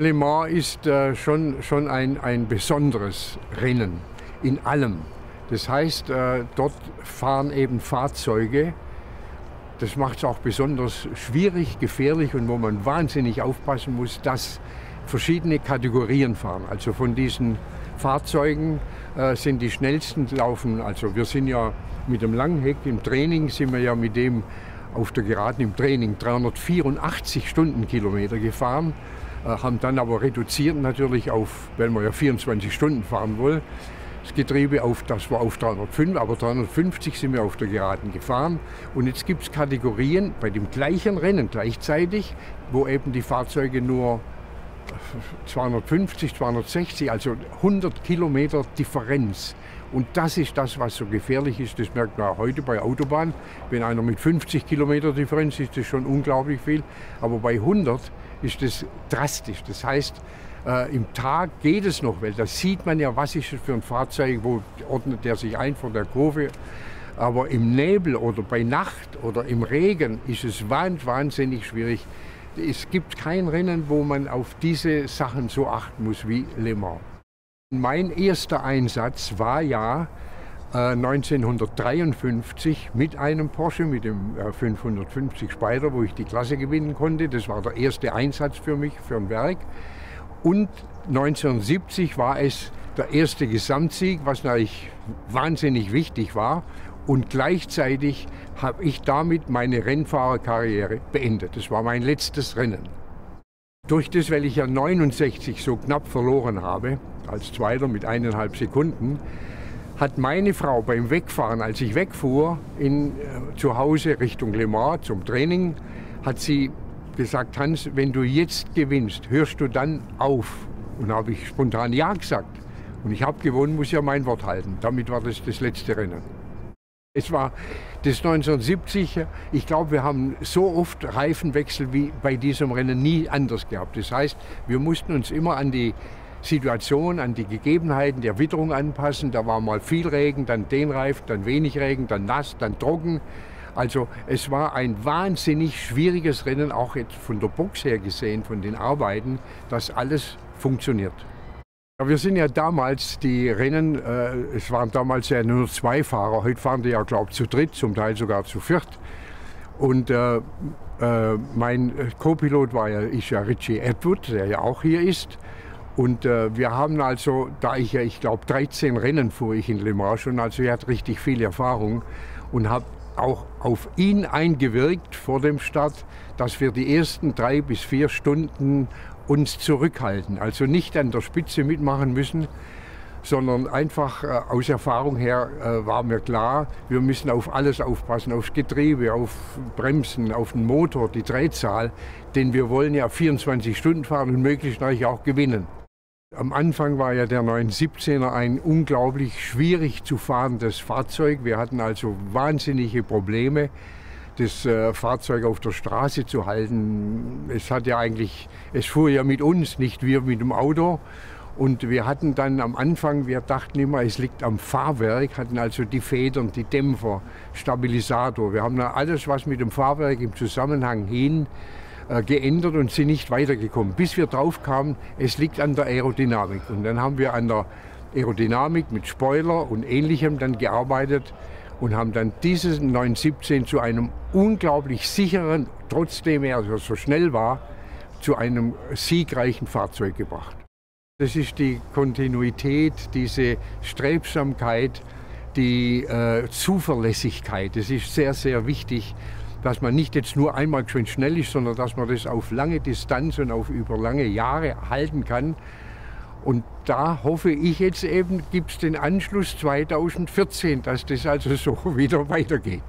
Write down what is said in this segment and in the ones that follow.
Le Mans ist schon ein besonderes Rennen in allem. Das heißt, dort fahren eben Fahrzeuge. Das macht es auch besonders schwierig, gefährlich und wo man wahnsinnig aufpassen muss, dass verschiedene Kategorien fahren. Also von diesen Fahrzeugen sind die schnellsten laufen. Also wir sind ja mit dem Langheck im Training, sind wir ja mit dem auf der Geraden im Training 384 Stundenkilometer gefahren. Haben dann aber reduziert natürlich auf, weil wir ja 24 Stunden fahren wollen, das Getriebe auf, das war auf 305, aber 350 sind wir auf der Geraden gefahren. Und jetzt gibt es Kategorien bei dem gleichen Rennen gleichzeitig, wo eben die Fahrzeuge nur 250, 260, also 100 Kilometer Differenz. Und das ist das, was so gefährlich ist. Das merkt man auch heute bei Autobahn. Wenn einer mit 50 Kilometer Differenz ist, das schon unglaublich viel. Aber bei 100 ist das drastisch. Das heißt, im Tag geht es noch, weil da sieht man ja, was ist es für ein Fahrzeug, wo ordnet der sich ein von der Kurve. Aber im Nebel oder bei Nacht oder im Regen ist es wahnsinnig schwierig. Es gibt kein Rennen, wo man auf diese Sachen so achten muss wie Le Mans. Mein erster Einsatz war ja 1953 mit einem Porsche, mit dem 550 Spyder, wo ich die Klasse gewinnen konnte. Das war der erste Einsatz für mich, für ein Werk. Und 1970 war es der erste Gesamtsieg, was natürlich wahnsinnig wichtig war. Und gleichzeitig habe ich damit meine Rennfahrerkarriere beendet. Das war mein letztes Rennen. Durch das, weil ich ja 69 so knapp verloren habe, als Zweiter mit 1,5 Sekunden, hat meine Frau beim Wegfahren, als ich wegfuhr, zu Hause Richtung Le Mans zum Training, hat sie gesagt: Hans, wenn du jetzt gewinnst, hörst du dann auf? Und da habe ich spontan ja gesagt. Und ich habe gewonnen, muss ja mein Wort halten. Damit war das das letzte Rennen. Es war das 1970, ich glaube, wir haben so oft Reifenwechsel wie bei diesem Rennen nie anders gehabt. Das heißt, wir mussten uns immer an die Situation, an die Gegebenheiten der Witterung anpassen. Da war mal viel Regen, dann den Reifen, dann wenig Regen, dann nass, dann trocken. Also es war ein wahnsinnig schwieriges Rennen, auch jetzt von der Box her gesehen, von den Arbeiten, dass alles funktioniert. Wir sind ja damals, die Rennen, es waren damals ja nur 2 Fahrer, heute fahren die ja, glaube ich, zu dritt, zum Teil sogar zu viert. Und mein Co-Pilot ist ja Richie Atwood, der ja auch hier ist. Und wir haben also, da ich ja, ich glaube, 13 Rennen fuhr ich in Le Mans schon, also er hat richtig viel Erfahrung und habe auch auf ihn eingewirkt vor dem Start, dass wir die ersten 3 bis 4 Stunden uns zurückhalten, also nicht an der Spitze mitmachen müssen, sondern einfach aus Erfahrung her war mir klar, wir müssen auf alles aufpassen, aufs Getriebe, auf Bremsen, auf den Motor, die Drehzahl, denn wir wollen ja 24 Stunden fahren und möglichst natürlich auch gewinnen. Am Anfang war ja der 917er ein unglaublich schwierig zu fahrendes Fahrzeug. Wir hatten also wahnsinnige Probleme, das Fahrzeug auf der Straße zu halten. Es fuhr ja mit uns, nicht wir mit dem Auto. Und wir hatten dann am Anfang, wir dachten immer, es liegt am Fahrwerk, hatten also die Federn, die Dämpfer, Stabilisator. Wir haben da alles, was mit dem Fahrwerk im Zusammenhang hin geändert und sind nicht weitergekommen, bis wir drauf kamen, es liegt an der Aerodynamik. Und dann haben wir an der Aerodynamik mit Spoiler und Ähnlichem dann gearbeitet und haben dann dieses 917 zu einem unglaublich sicheren, trotzdem er so schnell war, zu einem siegreichen Fahrzeug gebracht. Das ist die Kontinuität, diese Strebsamkeit, die Zuverlässigkeit. Das ist sehr, sehr wichtig, dass man nicht jetzt nur einmal schön schnell ist, sondern dass man das auf lange Distanz und über lange Jahre halten kann. Und da hoffe ich jetzt eben, gibt es den Anschluss 2014, dass das also so wieder weitergeht.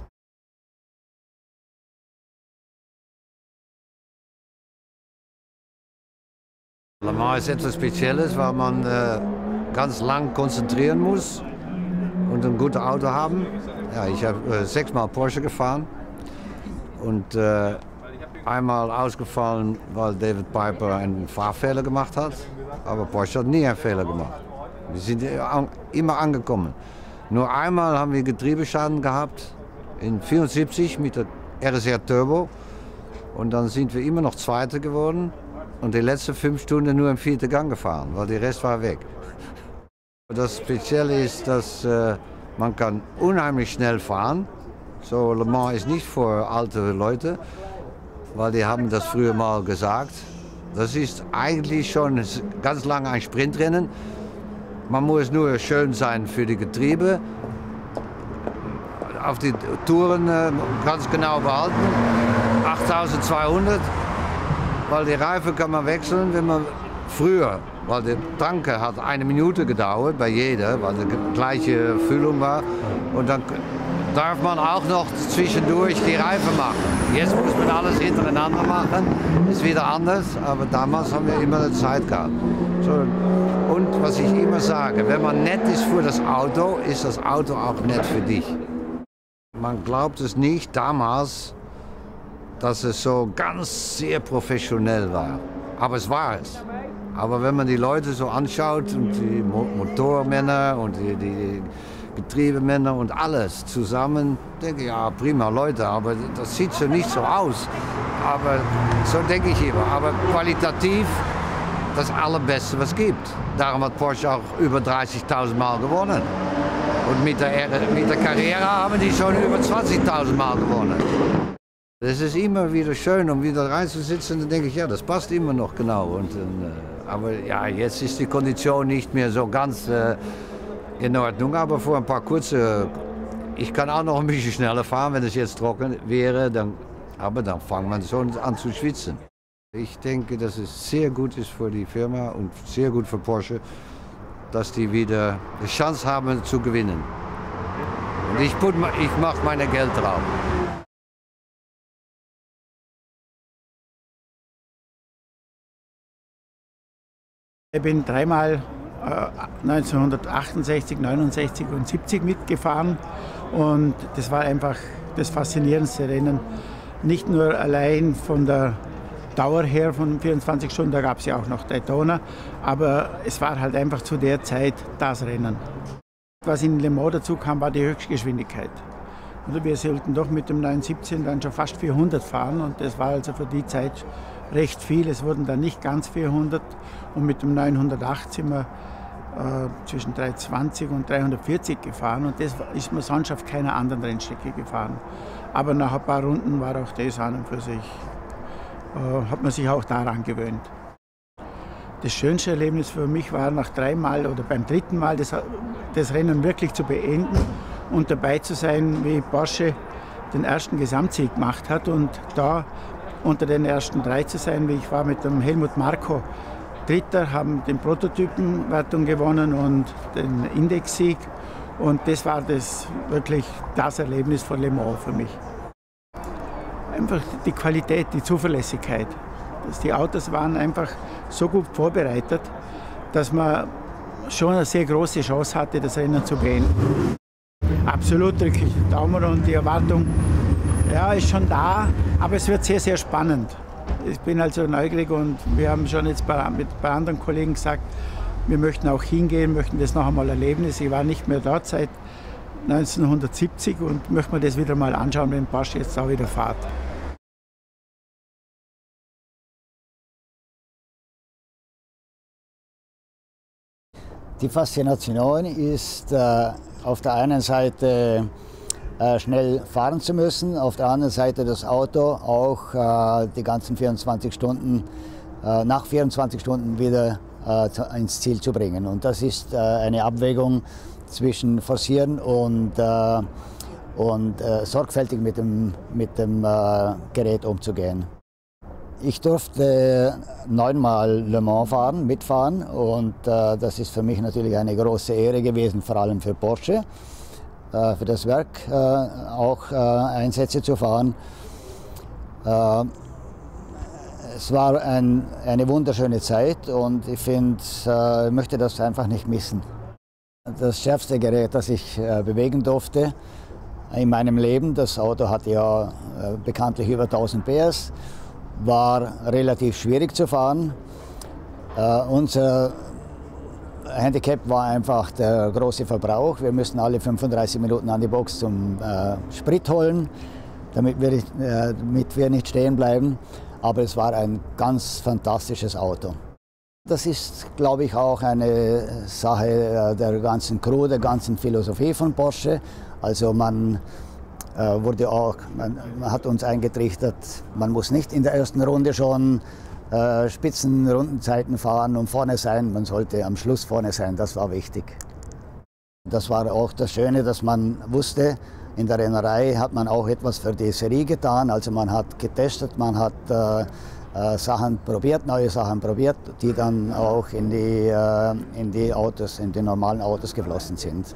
Le Mans ist etwas Spezielles, weil man ganz lang konzentrieren muss und ein gutes Auto haben. Ja, ich habe 6-mal Porsche gefahren und einmal ausgefallen, weil David Piper einen Fahrfehler gemacht hat. Aber Porsche hat nie einen Fehler gemacht. Wir sind immer angekommen. Nur einmal haben wir Getriebeschaden gehabt, in 1974 mit der RSR Turbo. Und dann sind wir immer noch Zweiter geworden. und die letzten 5 Stunden nur im 4. Gang gefahren, weil der Rest war weg. Das Spezielle ist, dass man kann unheimlich schnell fahren. So, Le Mans ist nicht für alte Leute, weil die haben das früher mal gesagt. Das ist eigentlich schon ganz lange ein Sprintrennen. Man muss nur schön sein für die Getriebe. Auf die Touren ganz genau behalten. 8200, weil die Reifen kann man wechseln, wenn man früher, weil der Tanke hat 1 Minute gedauert bei jeder, weil die gleiche Füllung war. Und dann darf man auch noch zwischendurch die Reifen machen. Jetzt muss man alles hintereinander machen, ist wieder anders, aber damals haben wir immer eine Zeit gehabt. So. Und was ich immer sage, wenn man nett ist für das Auto, ist das Auto auch nett für dich. Man glaubt es nicht damals, dass es so ganz sehr professionell war, aber es war es. Aber wenn man die Leute so anschaut und die Motormänner und die Getriebemänner und alles zusammen, denke ich, ja prima Leute, aber das sieht so nicht so aus. Aber so denke ich immer. Aber qualitativ das Allerbeste, was es gibt. Darum hat Porsche auch über 30.000 Mal gewonnen. Und mit der Carrera haben die schon über 20.000 Mal gewonnen. Es ist immer wieder schön, um wieder reinzusitzen, dann denke ich, ja, das passt immer noch genau. Aber ja, jetzt ist die Kondition nicht mehr so ganz in Ordnung, aber vor ein paar kurze, ich kann auch noch ein bisschen schneller fahren, wenn es jetzt trocken wäre, aber dann fängt man schon an zu schwitzen. Ich denke, dass es sehr gut ist für die Firma und sehr gut für Porsche, dass die wieder die Chance haben zu gewinnen. Und ich mache mein Geld drauf. Ich bin dreimal 1968, 69 und 70 mitgefahren und das war einfach das faszinierendste Rennen. Nicht nur allein von der Dauer her von 24 Stunden, da gab es ja auch noch Daytona, aber es war halt einfach zu der Zeit das Rennen. Was in Le Mans dazu kam, war die Höchstgeschwindigkeit. Und wir sollten doch mit dem 917 dann schon fast 400 fahren und das war also für die Zeit recht viel. Es wurden dann nicht ganz 400 und mit dem 908 sind wir zwischen 320 und 340 gefahren und das ist man sonst auf keiner anderen Rennstrecke gefahren. Aber nach ein paar Runden war auch das an und für sich, hat man sich auch daran gewöhnt. Das schönste Erlebnis für mich war nach 3 Mal oder beim 3. Mal das Rennen wirklich zu beenden und dabei zu sein, wie Porsche den ersten Gesamtsieg gemacht hat und da unter den ersten 3 zu sein, wie ich war mit dem Helmut Marko. Dritter, haben den Prototypenwertung gewonnen und den Indexsieg. Und das war wirklich das Erlebnis von Le Mans für mich. Einfach die Qualität, die Zuverlässigkeit. Die Autos waren einfach so gut vorbereitet, dass man schon eine sehr große Chance hatte, das Rennen zu beenden. Absolut drücke ich den Daumen und die Erwartung, ja, ist schon da, aber es wird sehr, sehr spannend. Ich bin also neugierig und wir haben schon jetzt mit ein paar anderen Kollegen gesagt, wir möchten auch hingehen, möchten das noch einmal erleben. Ich war nicht mehr dort seit 1970 und möchte mir das wieder mal anschauen, wenn Porsche jetzt auch wieder fährt. Die Faszination ist auf der einen Seite schnell fahren zu müssen, auf der anderen Seite das Auto auch die ganzen 24 Stunden, nach 24 Stunden wieder ins Ziel zu bringen. Und das ist eine Abwägung zwischen Forcieren und sorgfältig mit dem Gerät umzugehen. Ich durfte 9-mal Le Mans mitfahren und das ist für mich natürlich eine große Ehre gewesen, vor allem für Porsche. Für das Werk auch Einsätze zu fahren. Es war eine wunderschöne Zeit und ich möchte das einfach nicht missen. Das schärfste Gerät, das ich bewegen durfte in meinem Leben, das Auto hat ja bekanntlich über 1000 PS, war relativ schwierig zu fahren. Unser Handicap war einfach der große Verbrauch. Wir müssen alle 35 Minuten an die Box zum Sprit holen, damit wir nicht stehen bleiben. aber es war ein ganz fantastisches Auto. Das ist, glaube ich, auch eine Sache der ganzen Crew, der ganzen Philosophie von Porsche. Also man hat uns eingetrichtert, man muss nicht in der ersten Runde schon Spitzenrundenzeiten fahren und vorne sein, man sollte am Schluss vorne sein, das war wichtig. Das war auch das Schöne, dass man wusste, in der Rennerei hat man auch etwas für die Serie getan, also man hat getestet, man hat Sachen probiert, neue Sachen probiert, die dann auch in die Autos, in die normalen Autos geflossen sind.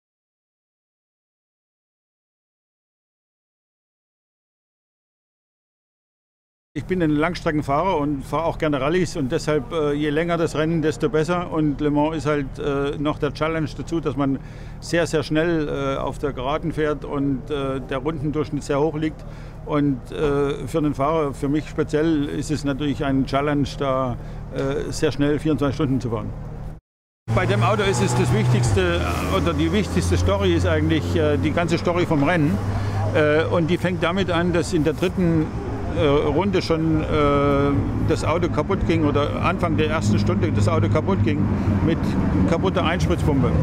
Ich bin ein Langstreckenfahrer und fahre auch gerne Rallyes und deshalb je länger das Rennen, desto besser. Und Le Mans ist halt noch der Challenge dazu, dass man sehr, sehr schnell auf der Geraden fährt und der Rundendurchschnitt sehr hoch liegt. Und für einen Fahrer, für mich speziell, ist es natürlich ein Challenge, da sehr schnell 24 Stunden zu fahren. Bei dem Auto ist es das Wichtigste, oder die wichtigste Story ist eigentlich die ganze Story vom Rennen. Und die fängt damit an, dass in der dritten Runde schon das Auto kaputt ging oder Anfang der ersten Stunde das Auto kaputt ging mit kaputter Einspritzpumpe.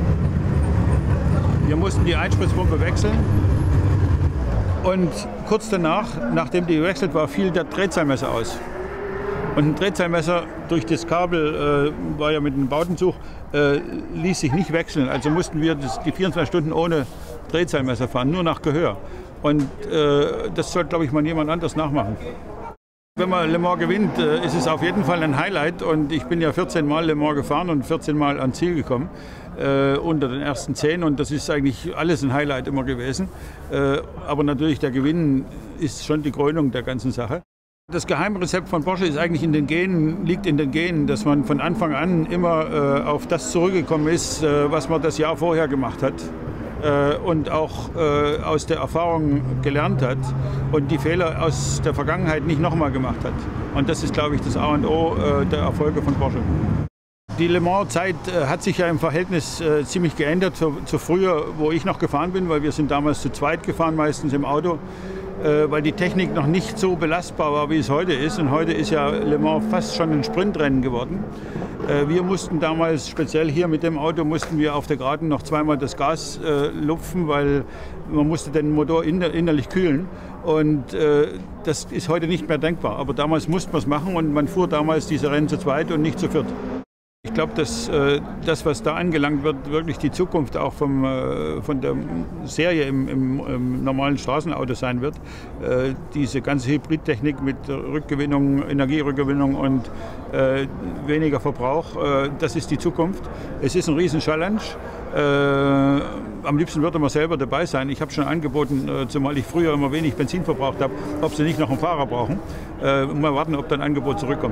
Wir mussten die Einspritzpumpe wechseln und kurz danach, nachdem die gewechselt war, fiel der Drehzahlmesser aus. Und ein Drehzahlmesser durch das Kabel, war ja mit einem Bautenzug, ließ sich nicht wechseln. Also mussten wir die 24 Stunden ohne Drehzahlmesser fahren, nur nach Gehör. Und das sollte, glaube ich, mal jemand anders nachmachen. Wenn man Le Mans gewinnt, ist es auf jeden Fall ein Highlight. Und ich bin ja 14 Mal Le Mans gefahren und 14 Mal ans Ziel gekommen, unter den ersten 10. Und das ist eigentlich alles ein Highlight immer gewesen. Aber natürlich der Gewinn ist schon die Krönung der ganzen Sache. Das Geheimrezept von Porsche ist eigentlich liegt in den Genen, dass man von Anfang an immer auf das zurückgekommen ist, was man das Jahr vorher gemacht hat. Und auch aus der Erfahrung gelernt hat und die Fehler aus der Vergangenheit nicht nochmal gemacht hat. Und das ist, glaube ich, das A und O der Erfolge von Porsche. Die Le Mans-Zeit hat sich ja im Verhältnis ziemlich geändert zu früher, wo ich noch gefahren bin, weil wir sind damals zu zweit gefahren, meistens im Auto, weil die Technik noch nicht so belastbar war, wie es heute ist. Und heute ist ja Le Mans fast schon ein Sprintrennen geworden. Wir mussten damals, speziell hier mit dem Auto, mussten wir auf der Geraden noch zweimal das Gas lupfen, weil man musste den Motor innerlich kühlen. Und das ist heute nicht mehr denkbar. Aber damals musste man es machen und man fuhr damals diese Rennen zu zweit und nicht zu viert. Ich glaube, dass das, was da angelangt wird, wirklich die Zukunft auch von der Serie im normalen Straßenauto sein wird. Diese ganze Hybridtechnik mit Rückgewinnung, Energierückgewinnung und weniger Verbrauch, das ist die Zukunft. Es ist ein Riesen-Challenge. Am liebsten würde man selber dabei sein. Ich habe schon angeboten, zumal ich früher immer wenig Benzin verbraucht habe, ob sie nicht noch einen Fahrer brauchen. Mal warten, ob dann ein Angebot zurückkommt.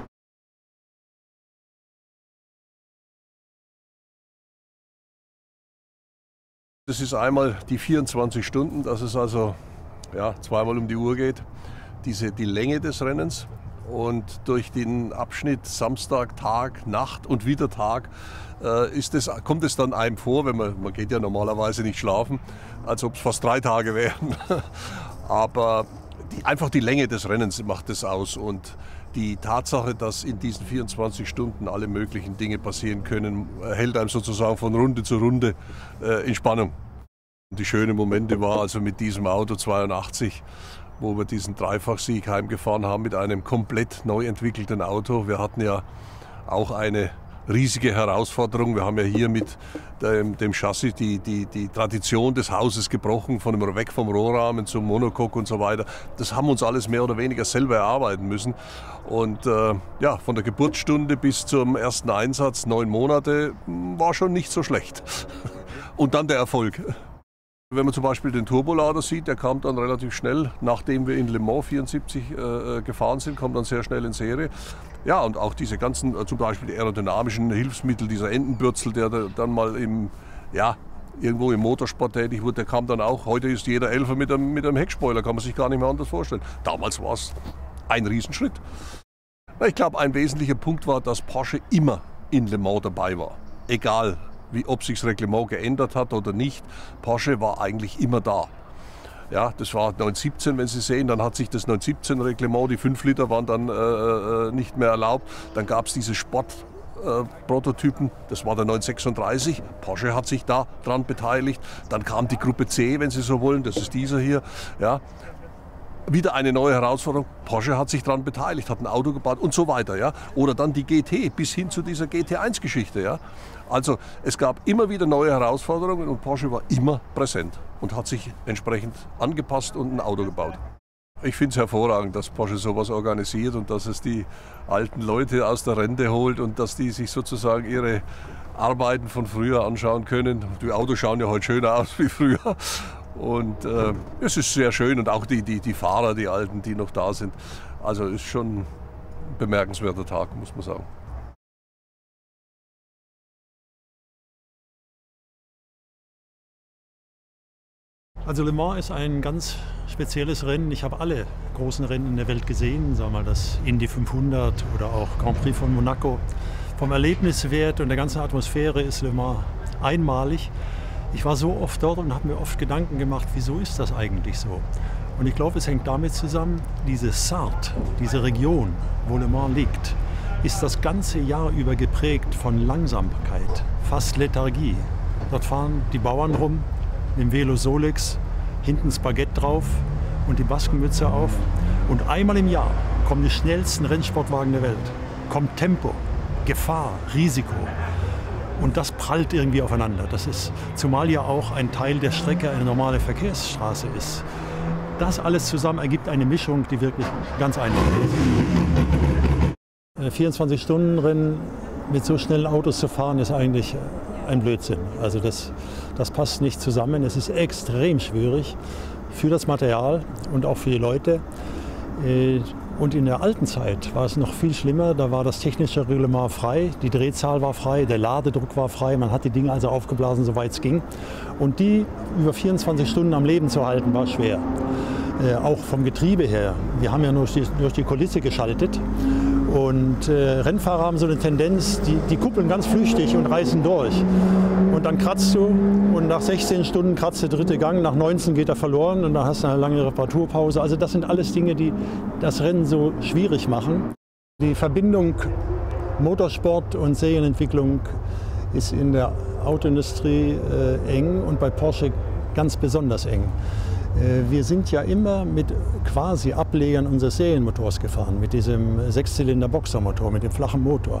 Das ist einmal die 24 Stunden, dass es also zweimal um die Uhr geht, die Länge des Rennens. Und durch den Abschnitt Samstag, Tag, Nacht und wieder Tag kommt es dann einem vor, wenn man geht ja normalerweise nicht schlafen, als ob es fast 3 Tage wären. Aber einfach die Länge des Rennens macht es aus. Und die Tatsache, dass in diesen 24 Stunden alle möglichen Dinge passieren können, hält einem sozusagen von Runde zu Runde in Spannung. Die schönen Momente war also mit diesem Auto 82, wo wir diesen Dreifachsieg heimgefahren haben mit einem komplett neu entwickelten Auto. Wir hatten ja auch eine riesige Herausforderung. Wir haben ja hier mit dem Chassis die Tradition des Hauses gebrochen, weg vom Rohrrahmen zum Monocoque und so weiter. Das haben wir uns alles mehr oder weniger selber erarbeiten müssen. Und von der Geburtsstunde bis zum ersten Einsatz, 9 Monate, war schon nicht so schlecht. Und dann der Erfolg. Wenn man zum Beispiel den Turbolader sieht, der kam dann relativ schnell, nachdem wir in Le Mans 74 gefahren sind, kommt dann sehr schnell in Serie. Ja, und auch diese ganzen, zum Beispiel die aerodynamischen Hilfsmittel, dieser Entenbürzel, der dann mal irgendwo im Motorsport tätig wurde, der kam dann auch. Heute ist jeder Elfer mit einem Heckspoiler, kann man sich gar nicht mehr anders vorstellen. Damals war es ein Riesenschritt. Ich glaube, ein wesentlicher Punkt war, dass Porsche immer in Le Mans dabei war. Egal, ob sich das Reglement geändert hat oder nicht, Porsche war eigentlich immer da. Ja, das war 1917, wenn Sie sehen. Dann hat sich das 1917 Reglement, die 5 Liter waren dann nicht mehr erlaubt. Dann gab es diese Sportprototypen, das war der 936. Porsche hat sich da dran beteiligt. Dann kam die Gruppe C, wenn Sie so wollen, das ist dieser hier. Ja. Wieder eine neue Herausforderung. Porsche hat sich daran beteiligt, hat ein Auto gebaut und so weiter. Ja? Oder dann die GT bis hin zu dieser GT1-Geschichte. Ja? Also es gab immer wieder neue Herausforderungen und Porsche war immer präsent und hat sich entsprechend angepasst und ein Auto gebaut. Ich finde es hervorragend, dass Porsche sowas organisiert und dass es die alten Leute aus der Rente holt und dass die sich sozusagen ihre Arbeiten von früher anschauen können. Die Autos schauen ja heute schöner aus wie früher. Und es ist sehr schön und auch die Fahrer, die Alten, die noch da sind. Also ist schon ein bemerkenswerter Tag, muss man sagen. Also Le Mans ist ein ganz spezielles Rennen. Ich habe alle großen Rennen in der Welt gesehen, sagen wir mal das Indy 500 oder auch Grand Prix von Monaco. Vom Erlebniswert und der ganzen Atmosphäre ist Le Mans einmalig. Ich war so oft dort und habe mir oft Gedanken gemacht, wieso ist das eigentlich so? Und ich glaube, es hängt damit zusammen, diese Sarthe, diese Region, wo Le Mans liegt, ist das ganze Jahr über geprägt von Langsamkeit, fast Lethargie. Dort fahren die Bauern rum, mit dem Velo Solex, hinten das Baguette drauf und die Baskenmütze auf. Und einmal im Jahr kommen die schnellsten Rennsportwagen der Welt. Kommt Tempo, Gefahr, Risiko. Und das prallt irgendwie aufeinander. Das ist, zumal ja auch ein Teil der Strecke eine normale Verkehrsstraße ist. Das alles zusammen ergibt eine Mischung, die wirklich ganz einfach ist. 24-Stunden-Rennen mit so schnellen Autos zu fahren, ist eigentlich ein Blödsinn. Also das passt nicht zusammen. Es ist extrem schwierig für das Material und auch für die Leute. Und in der alten Zeit war es noch viel schlimmer. Da war das technische Reglement frei, die Drehzahl war frei, der Ladedruck war frei. Man hat die Dinge also aufgeblasen, soweit es ging. Und die über 24 Stunden am Leben zu halten, war schwer. Auch vom Getriebe her. Wir haben ja nur durch die Kulisse geschaltet. Und Rennfahrer haben so eine Tendenz, die kuppeln ganz flüchtig und reißen durch. Und dann kratzt du und nach 16 Stunden kratzt der dritte Gang, nach 19 geht er verloren und dann hast du eine lange Reparaturpause. Also das sind alles Dinge, die das Rennen so schwierig machen. Die Verbindung Motorsport und Serienentwicklung ist in der Autoindustrie eng und bei Porsche ganz besonders eng. Wir sind ja immer mit quasi Ablegern unseres Serienmotors gefahren, mit diesem Sechszylinder-Boxermotor, mit dem flachen Motor.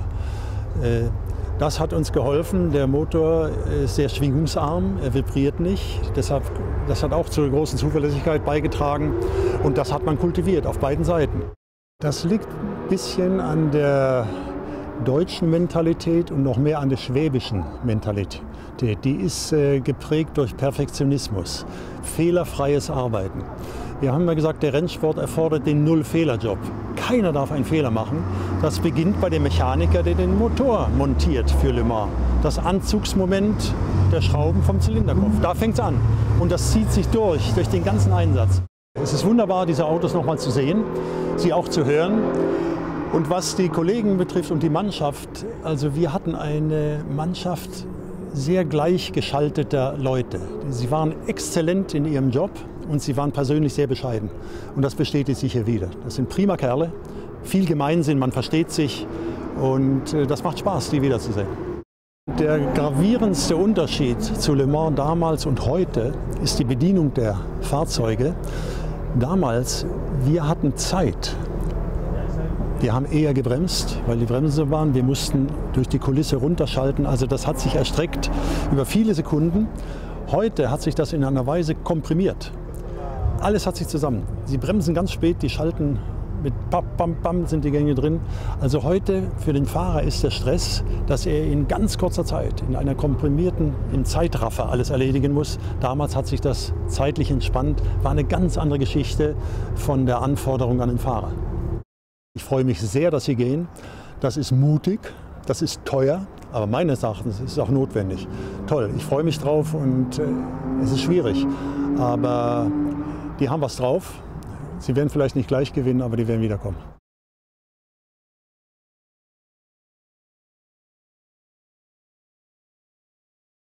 Das hat uns geholfen. Der Motor ist sehr schwingungsarm, er vibriert nicht. Deshalb, das hat auch zur großen Zuverlässigkeit beigetragen und das hat man kultiviert auf beiden Seiten. Das liegt ein bisschen an der deutschen Mentalität und noch mehr an der schwäbischen Mentalität. Die ist geprägt durch Perfektionismus, fehlerfreies Arbeiten. Wir haben ja gesagt, der Rennsport erfordert den Null-Fehler-Job. Keiner darf einen Fehler machen. Das beginnt bei dem Mechaniker, der den Motor montiert für Le Mans. Das Anzugsmoment der Schrauben vom Zylinderkopf, da fängt es an. Und das zieht sich durch den ganzen Einsatz. Es ist wunderbar, diese Autos noch mal zu sehen, sie auch zu hören. Und was die Kollegen betrifft und die Mannschaft, also wir hatten eine Mannschaft sehr gleichgeschalteter Leute. Sie waren exzellent in ihrem Job und sie waren persönlich sehr bescheiden. Und das bestätigt sich hier wieder. Das sind prima Kerle, viel Gemeinsinn, man versteht sich und das macht Spaß, die wiederzusehen. Der gravierendste Unterschied zu Le Mans damals und heute ist die Bedienung der Fahrzeuge. Damals, wir hatten Zeit. Wir haben eher gebremst, weil die Bremsen so waren. Wir mussten durch die Kulisse runterschalten. Also das hat sich erstreckt über viele Sekunden. Heute hat sich das in einer Weise komprimiert. Alles hat sich zusammen. Sie bremsen ganz spät, die schalten mit Bam, Bam, Bam sind die Gänge drin. Also heute für den Fahrer ist der Stress, dass er in ganz kurzer Zeit, in einer komprimierten, im Zeitraffer alles erledigen muss. Damals hat sich das zeitlich entspannt, war eine ganz andere Geschichte von der Anforderung an den Fahrer. Ich freue mich sehr, dass Sie gehen. Das ist mutig, das ist teuer, aber meines Erachtens ist es auch notwendig. Toll, ich freue mich drauf und es ist schwierig, aber die haben was drauf. Sie werden vielleicht nicht gleich gewinnen, aber die werden wiederkommen.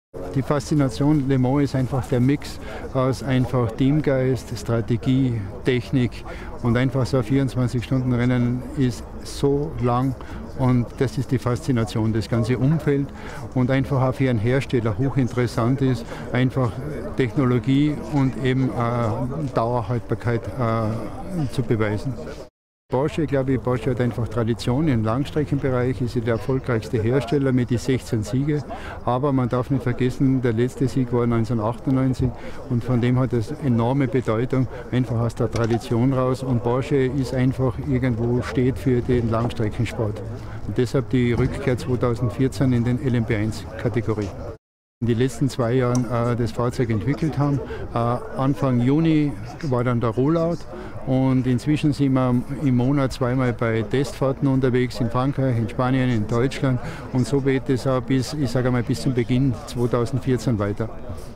Die Faszination Le Mans ist einfach der Mix aus einfach Teamgeist, Strategie, Technik und einfach so ein 24-Stunden-Rennen ist so lang und das ist die Faszination, das ganze Umfeld und einfach auch für einen Hersteller hochinteressant ist, einfach Technologie und eben Dauerhaltbarkeit zu beweisen. Porsche, glaube ich, Porsche hat einfach Tradition im Langstreckenbereich, ist der erfolgreichste Hersteller mit den 16 Siege. Aber man darf nicht vergessen, der letzte Sieg war 1998 und von dem hat es enorme Bedeutung, einfach aus der Tradition raus. Und Porsche ist einfach irgendwo steht für den Langstreckensport. Und deshalb die Rückkehr 2014 in den LMP1-Kategorie. In den letzten 2 Jahren das Fahrzeug entwickelt haben. Anfang Juni war dann der Rollout und inzwischen sind wir im Monat zweimal bei Testfahrten unterwegs in Frankreich, in Spanien, in Deutschland und so geht es auch bis zum Beginn 2014 weiter.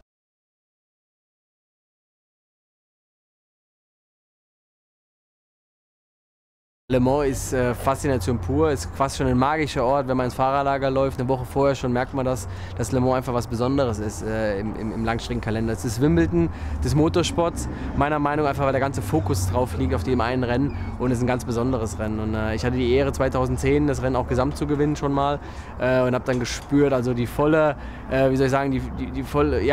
Le Mans ist Faszination pur, ist fast schon ein magischer Ort. Wenn man ins Fahrerlager läuft, eine Woche vorher schon, merkt man dass Le Mans einfach was Besonderes ist im Langstreckenkalender. Es ist Wimbledon des Motorsports, meiner Meinung nach, einfach weil der ganze Fokus drauf liegt auf dem einen Rennen und es ist ein ganz besonderes Rennen. Und ich hatte die Ehre 2010 das Rennen auch gesamt zu gewinnen schon mal und habe dann gespürt, also die volle, wie soll ich sagen, die volle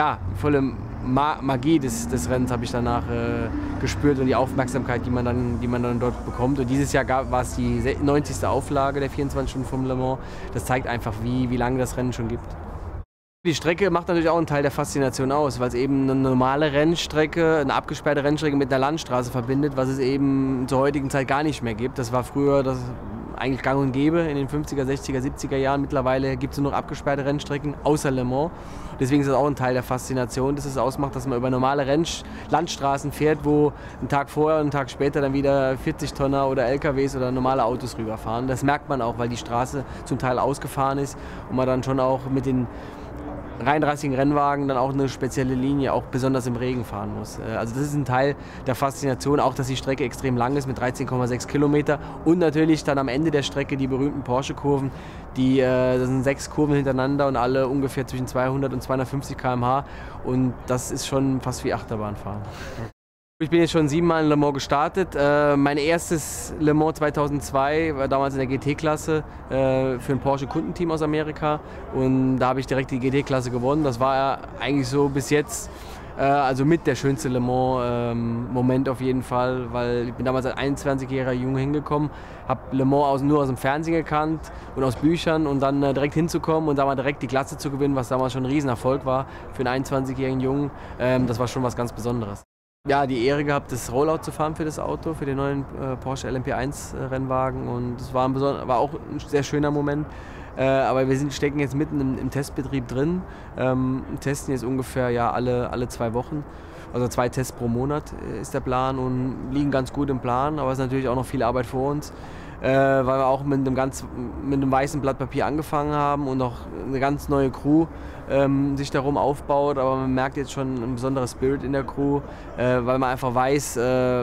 Magie des Rennens habe ich danach gespürt und die Aufmerksamkeit, die man dann dort bekommt. Und dieses Jahr war es die 90. Auflage der 24 Stunden vom Le Mans. Das zeigt einfach, wie lange das Rennen schon gibt. Die Strecke macht natürlich auch einen Teil der Faszination aus, weil es eben eine normale Rennstrecke, eine abgesperrte Rennstrecke mit einer Landstraße verbindet, was es eben zur heutigen Zeit gar nicht mehr gibt. Das war früher eigentlich gang und gäbe in den 50er, 60er, 70er Jahren. Mittlerweile gibt es nur noch abgesperrte Rennstrecken, außer Le Mans. Deswegen ist das auch ein Teil der Faszination, dass es ausmacht, dass man über normale Landstraßen fährt, wo einen Tag vorher und einen Tag später dann wieder 40-Tonner oder LKWs oder normale Autos rüberfahren. Das merkt man auch, weil die Straße zum Teil ausgefahren ist und man dann schon auch mit den reinrassigen Rennwagen dann auch eine spezielle Linie, auch besonders im Regen fahren muss. Also das ist ein Teil der Faszination, auch dass die Strecke extrem lang ist mit 13,6 Kilometer und natürlich dann am Ende der Strecke die berühmten Porsche-Kurven, das sind 6 Kurven hintereinander und alle ungefähr zwischen 200 und 250 km/h und das ist schon fast wie Achterbahnfahren. Ich bin jetzt schon 7 Mal in Le Mans gestartet. Mein erstes Le Mans 2002 war damals in der GT-Klasse für ein Porsche-Kundenteam aus Amerika. Und da habe ich direkt die GT-Klasse gewonnen. Das war eigentlich so bis jetzt also mit der schönste Le Mans-Moment auf jeden Fall, weil ich bin damals als 21-jähriger Junge hingekommen, habe Le Mans nur aus dem Fernsehen gekannt und aus Büchern und dann direkt hinzukommen und da mal direkt die Klasse zu gewinnen, was damals schon ein Riesenerfolg war für einen 21-jährigen Jungen, das war schon was ganz Besonderes. Ja, die Ehre gehabt, das Rollout zu fahren für das Auto, für den neuen Porsche LMP1 Rennwagen und es war auch ein sehr schöner Moment. Aber wir stecken jetzt mitten im Testbetrieb drin, testen jetzt ungefähr alle 2 Wochen. Also 2 Tests pro Monat ist der Plan und liegen ganz gut im Plan, aber es ist natürlich auch noch viel Arbeit vor uns. Weil wir auch mit einem weißen Blatt Papier angefangen haben und noch eine ganz neue Crew sich darum aufbaut. Aber man merkt jetzt schon ein besonderes Spirit in der Crew, weil man einfach weiß,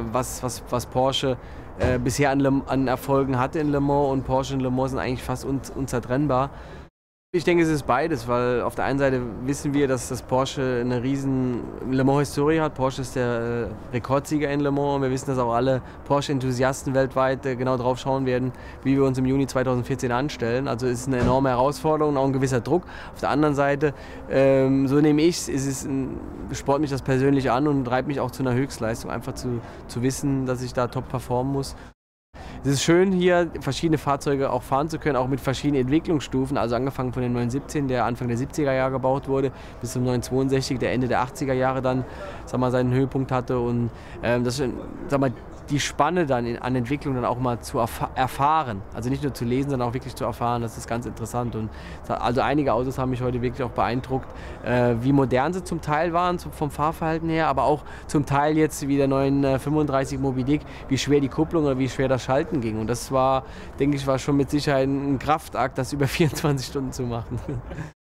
was Porsche bisher an Erfolgen hatte in Le Mans und Porsche in Le Mans sind eigentlich fast unzertrennbar. Ich denke, es ist beides, weil auf der einen Seite wissen wir, dass das Porsche eine riesen Le Mans-Historie hat. Porsche ist der Rekordsieger in Le Mans und wir wissen, dass auch alle Porsche-Enthusiasten weltweit genau drauf schauen werden, wie wir uns im Juni 2014 anstellen. Also es ist eine enorme Herausforderung und auch ein gewisser Druck. Auf der anderen Seite, so nehme ich es, spornt mich das persönlich an und treibt mich auch zu einer Höchstleistung, einfach zu wissen, dass ich da top performen muss. Es ist schön, hier verschiedene Fahrzeuge auch fahren zu können, auch mit verschiedenen Entwicklungsstufen, also angefangen von dem 917, der Anfang der 70er Jahre gebaut wurde, bis zum 962, der Ende der 80er Jahre dann seinen Höhepunkt hatte. Und das ist, die Spanne dann an Entwicklung dann auch mal zu erfahren, also nicht nur zu lesen, sondern auch wirklich zu erfahren, das ist ganz interessant. Und also einige Autos haben mich heute wirklich auch beeindruckt, wie modern sie zum Teil waren vom Fahrverhalten her, aber auch zum Teil jetzt wie der 935 Moby Dick, wie schwer die Kupplung oder wie schwer das Schalten ging. Und das war, denke ich, schon mit Sicherheit ein Kraftakt, das über 24 Stunden zu machen.